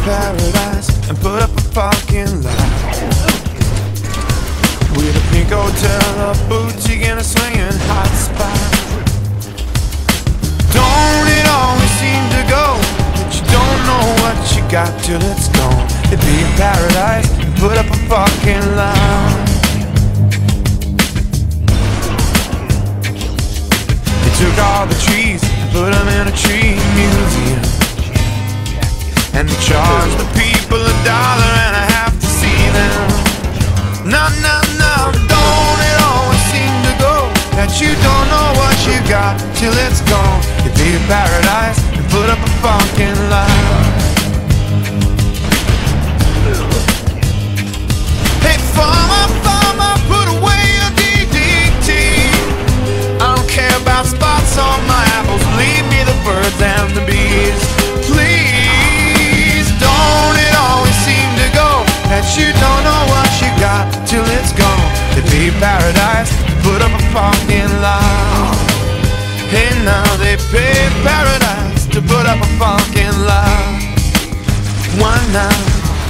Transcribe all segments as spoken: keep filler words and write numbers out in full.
paradise and put up a parking lot. With a pink hotel, a boutique and a swinging hot spot. Don't it always seem to go that you don't know what you got till it's gone? It'd be paradise and put up a parking lot. They took all the trees and put them in a tree museum, and they charged the people a dollar and a half to see them. No, no, no, don't it always seem to go that you don't know what you got till it's gone? It'd be a paradise and put up a parking lot. Hey farmer, farmer, put away your D D T. I don't care about spots on my apples, leave me the birds and the bees. Please, don't it always seem to go that you don't know what you got till it's gone? It'd be paradise, put up a parking lot. Hey now they pay paradise to put up a parking lot. Why not?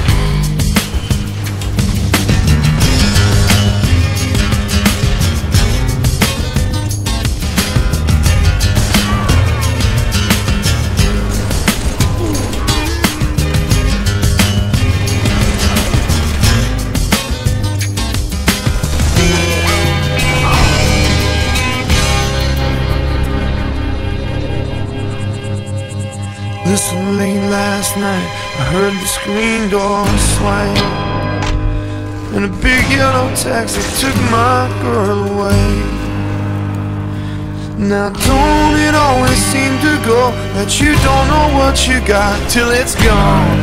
Listen, late last night I heard the screen door swing, and a big yellow taxi took my girl away. Now don't it always seem to go that you don't know what you got till it's gone?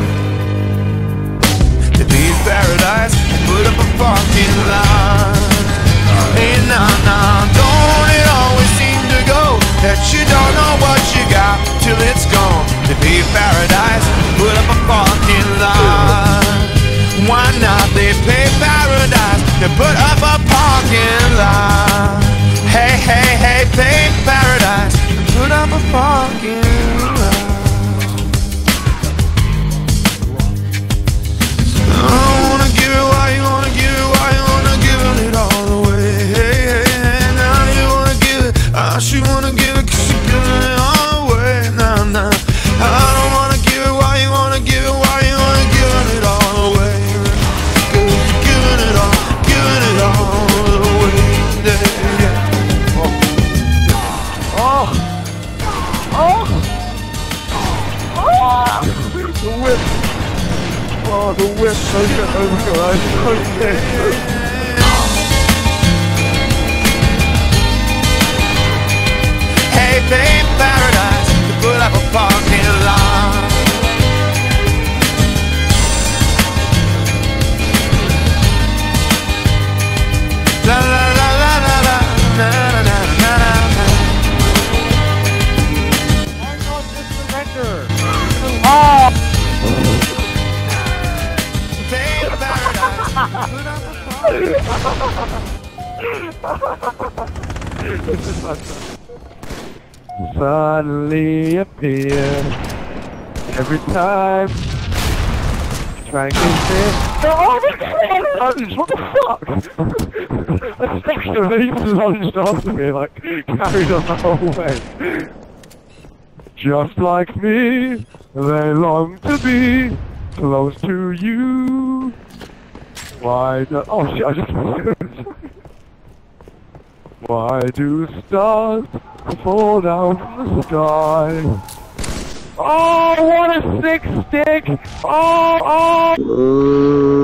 To be paradise and put up a parking lot. Hey, nah, nah, don't it always seem to go that you don't know what you got till it's gone? To be paradise, put up a parking lot. Why not? They pay paradise to put up a parking lot. Hey, hey, hey, pay paradise to put up a parking lot. I don't wanna give it, why you wanna give it, why you wanna give it all away? Hey, hey, hey, now you wanna give it, I should wanna give it, cause you're giving it all away. Nah, nah, I don't wanna give it, why you wanna give it, why you wanna give it all away? Cause you're giving it all, giving it all away. Yeah, yeah. Oh, oh, oh, oh, the whip, oh, the whip, okay, okay, okay. Hey, pay paradise to put up a parking lot. La la la la la la, na na na na na. I'm not just the renter. Oh. Pay paradise to put up a parking lot. This is my son. Suddenly appear every time try and get this. Oh, lunge! What the fuck? That's extra. They even lunged after me, like carried on the whole way. Just like me, they long to be close to you. Why do? Oh shit! I just. Why do stars fall down from the sky? Oh, what a sick stick! Oh, oh!